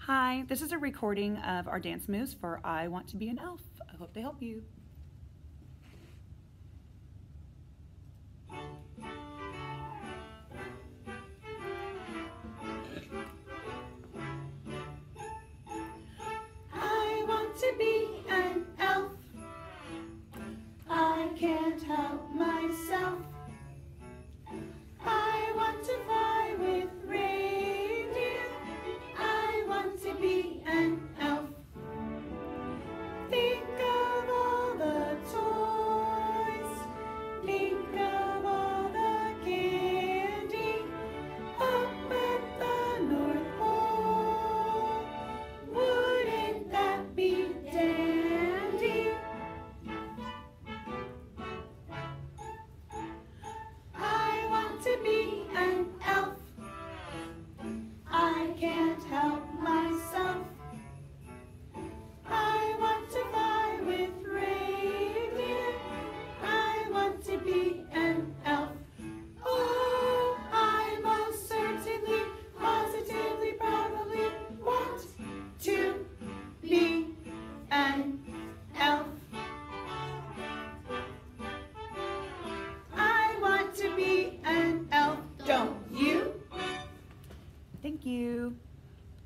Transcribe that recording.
Hi, this is a recording of our dance moves for I Want to Be an Elf. I hope they help you.